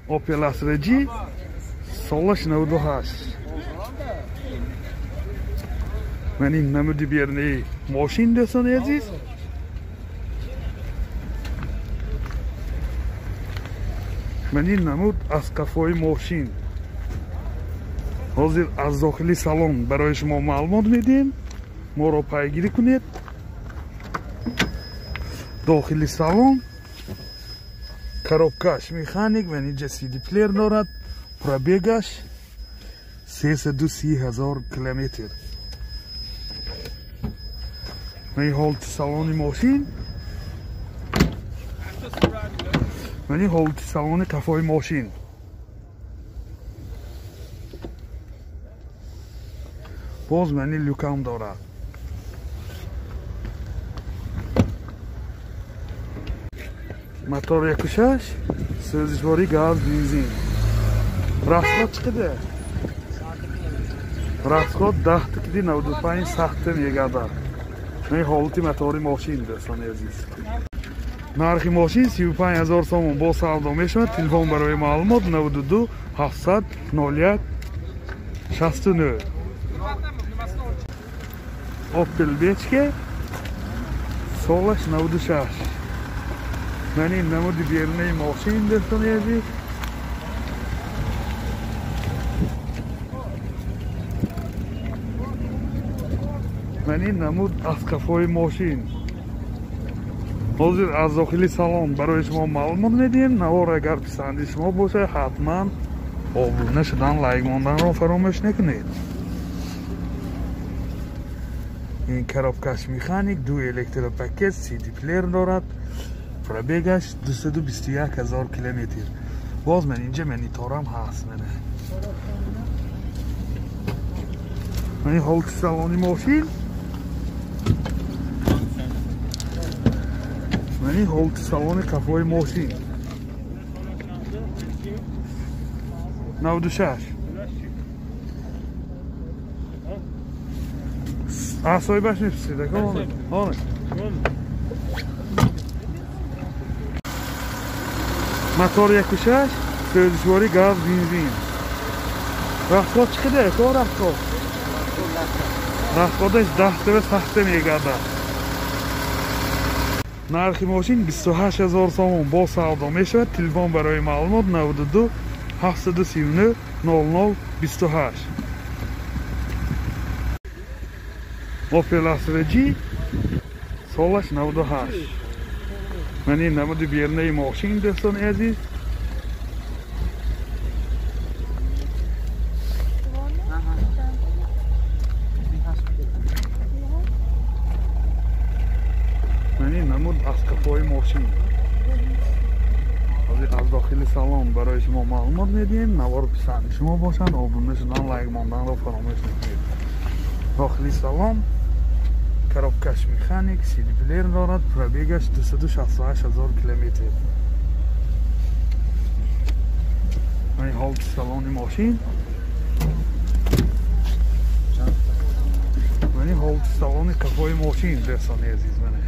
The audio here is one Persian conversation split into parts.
Opel Astra G Sollash 98. Mening namudi berni mashina do'stlar aziz. Mening namud askafoy mashina. Hozir az dohili salon برای شما معلومات میدیم. ما رو پیگیری کنید. داخلی salon коробкаш механик و اینجا CD پلیر دارد. پرابیگش 330,000 کیلومتر. این حالت سالن ماشین. این حالت سالن کفای ماشین. باز منی لوکام دارد. موتور 1.6 سوزشواری گاز بنزین. راسخوت چقدر؟ راسخوت 10 تکدی 95 سخت میگردد. این حالتی موتور ماشین دوستان عزیز. نرخ ماشین 35,000 سوم با سودا میشود. تلفن برای معلومات 92 700 01 69. Opel Bechke Sollash 96. Mening namudi berni mashina do'stlar aziz. Mening namud askafoy mashina. Hozir az dohili salon برای شما معلومات میدیم. نوار اگر پسند شما باشه حتما obuna شدن لایک ماندن رو فراموش نکنید. این коробкаш механик 2 الکتروپاکت CD پلیر دارد. پرابیگش 221,000 کیلومتر. باز من اینجا منیتورم هست منه. این حالت سالن ماشین. این حالت سالن کفای ماشین. 96. Asay baş nefsi de kalın. Olun. Motor 1.6 سوزشواری گاز بنزین. راسخوت چقدر؟ تو راسخوت. راسخوتش 10 تا سخت میگردد. نرخ ماشین 28,000 سوم با سودا میشود. تلفن برای معلومات 92 739 00 28. Opel Astra G Sollash 98. Mening namudi berni mashina do'stlar aziz. Mening namud askafoy mashina. Hozir az dohili salon برای شما معلومات میدیم. نوار پسند شما باشن obuna شدن لایک ماندن رو فراموش نکنید. داخلی salon коробкаш механик CD плеер дорад. Пробегаш 268,000 километр. این حالت سالن ماشین. این حالت سالن کفای ماشین دوستان عزیز منه.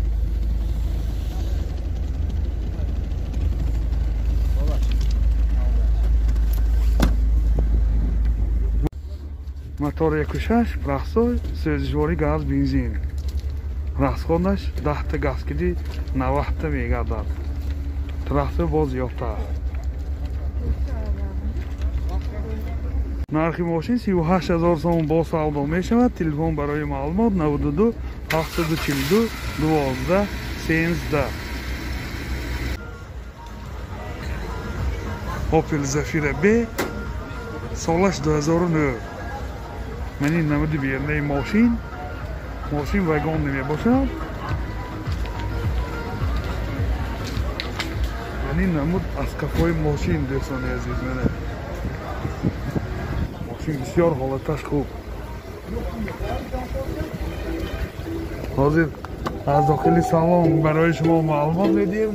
موتور 1.6 پرخسوی سوزشواری گاز بنزین. راسخوتش 10 تا گاز کدی 90 تا میگردد. تراکتور باز یافته. نرخ ماشین 38,000 سوم با سودا میشود. تلفن برای معلومات 92 742 12 13. Opel Zafira B Sollash 2009. Mening namudi berni mashina. ماشین وگان نمی باشد. یعنی نمود اسکافای ماشین دوستان عزیز منه. ماشین بسیار حالتش خوب. حاضر از داخل سالن برای شما معلومات میدیم.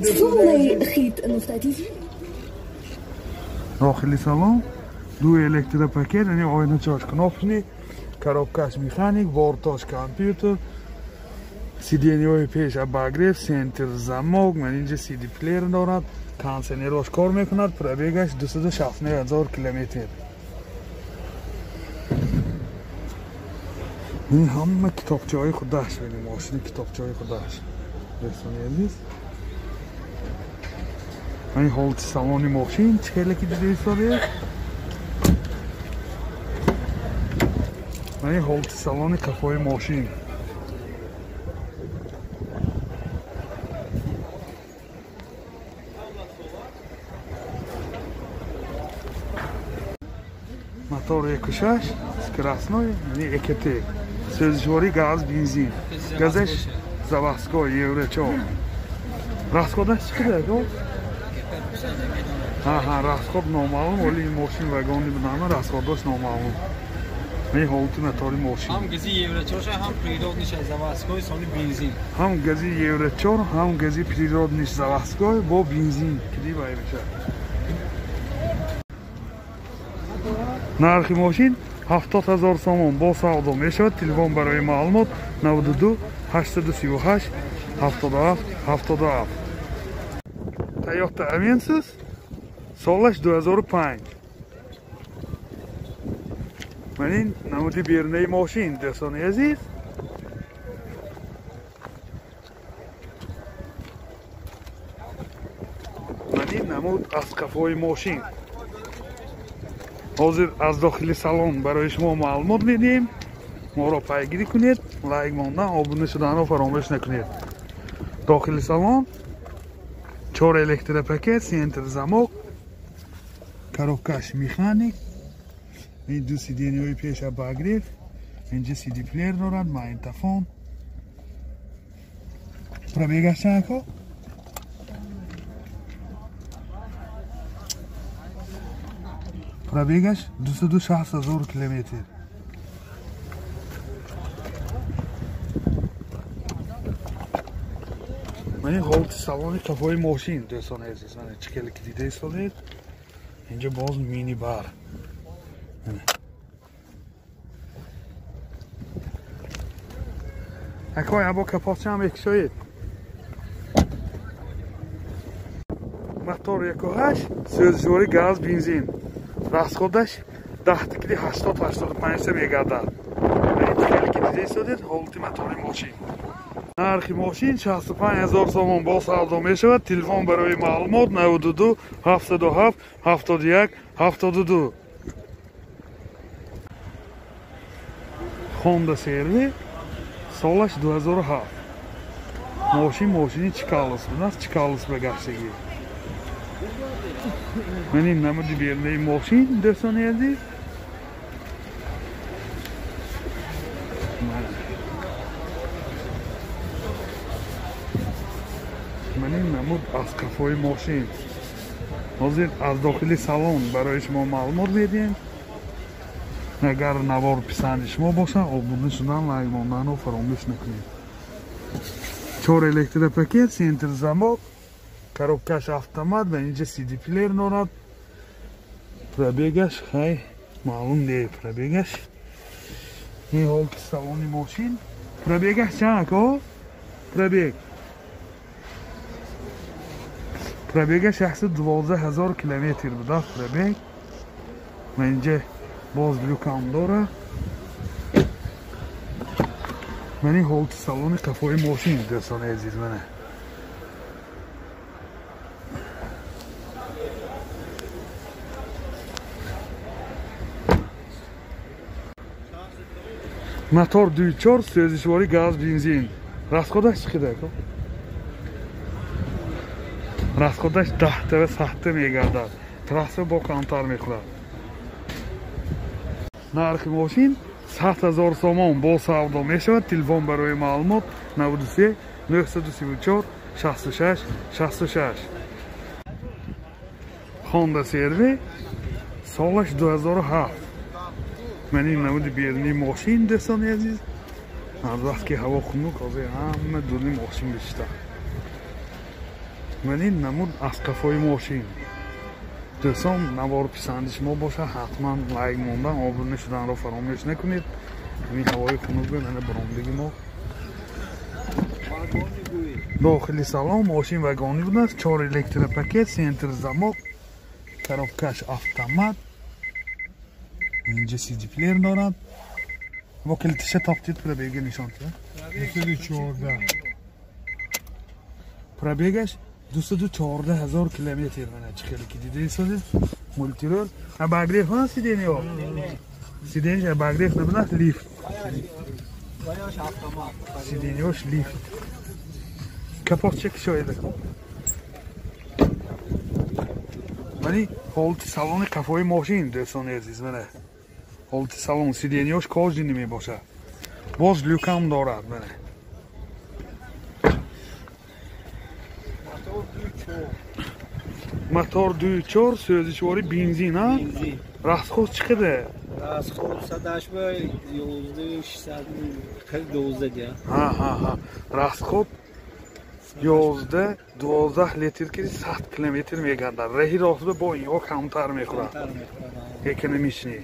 داخل سالن 2 الکتروپاکت یعنی آینه چارج کنافنی. коробкаш механик, борташ компьютер, سیدینیوی پیش اباگریف سنتر زموگ من اینجا سیدی پلیر دارد کانسنیروش کار میکند پرابیگش 269,000 کیلومتر این همه کتابچه های خودش بینیم ماشین کتابچه های خودش دوستان عزیز این حالت سالانی ماشین چهله که دیده ایستاده این حالت سالانی کفای ماشین мотор 1.6 скоростной, не ЭКТ. Светошумовой газ, бензин. Газеш заводской евро 4. Расходаш сколько? Ага, расход нормален, вали машин вагони бинама расходаш нормален. Не холти мотори машин. Ham gazi евро 4, ham природный заводской, сони бензин. Ham gazi евро 4, ham gazi природный заводской, бо бензин. Киди байбиша. нархи мошин 70,000 сомон бо савдо мешавад. Телефон барои маълумот 92 838 77 77. Toyota Avensis солаш 2005. Манин намуди бернаи мошин дӯстони азиз. Манин намуд аз қафои мошин. ҳозир аз дохили салон барои шумо маълумот медиҳем. моро пайгирӣ кунед, лайк мондан, обуна шуданро фаромӯш накунед. дохили салон 4 электропакет, сентр замок, коробкаш механик, ин ду сиденияи пеша багриф, инҷа сиди плеер дорад, магнитофон. пробегаш чако? пробегаш 260,000 километр. мани ҳолати салони қафои мошин дӯстони азиз мана чикали ки дида истодед. инҷа боз мини бар. акой або капотчаам екшоед. мотор 1.8 сӯзишвори газ бензин. расходаш 10-85 мегардад. хеле ки дида истодед ҳолати мотори мошин. нархи мошин 65,000 сомон бо савдо мешавад. телефон барои маълумот 92 77 71 72. Honda Servi солаш 2007. мошини чикалус буд, чикалус ба гаштагӣ. манин намуди бернаи мошин дӯстони азиз. манин намуд аз қафои мошин. ҳозир аз дохили салон барои шумо маълумот медиҳем. агар навор писанди шумо боша обуна шудан лайк монданро фаромӯш накунед. 4 электропакет, сентр замок, коробкаш автомат ва инҷа сиди плеер дорад. пробегаш хай маълум не пробегаш. ин ҳолати салони мошин. пробегаш чанд ко? пробег пробегаш 112,000 километр буда. пробег ва инҷа боз блюкам дора. мани ҳолати салони қафои мошин дӯстони азиз мана. мотор 2.4 сӯзишвори газ бензин. расходаш чӣ қадар? расходаш 10-100 мегардад. трасса бо камтар мехӯрад. нархи мошин 100,000 сомон бо савдо мешавад. телефон барои маълумот 93 934 66 66. Honda Servi солаш 2007. манин намуди берни мошин дӯстони азиз. аз вақт ки ҳаво хунук ҳозир ҳама дуни мошин бишта. манин намуд аз қафои мошин. дӯстон навор писанди шумо боша ҳатман лайк мондан, обуна шуданро фаромӯш накунед. ҳамин ҳавои хунук мана баромдаги мо داخلی سالن ماشین وگانی بود است 4 الکتروپاکت سنتر زمک коробкаш автомат اینجا سی دی پلیر دارد با کلیتش تاپتید پرابیگ نشان کرد 214 پرابیگش 214,000 کیلومتر من چه خیلی که دیده سازید مولتی رول باگریف ها سیدینی ها سیدینیش باگریف نبوده لیفت سیدینیوش لیفت کپاس چک شاید ولی حالت سالن کفای ماشین دوستان عزیز منه حالت سالن سیدینیوش کاجی نمی باشه باز لوکم دارد منه موتور 2.4 سوزشواری بنزین ها رستخوز چقدره؟ رستخوز صداش به 11,612 ها رستخوز 11-12 لیتر که 100 کیلومتر میگنده رهی راست با این ها کمتر میخوره یکنه میشنی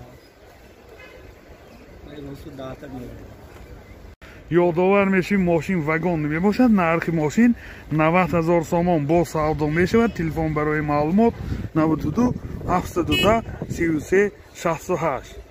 یادآور میشیم ماشین وگان میباشد نرخ ماشین 90,000 سامان با سودا میشود تلفن برای معلومات 92 710 33 68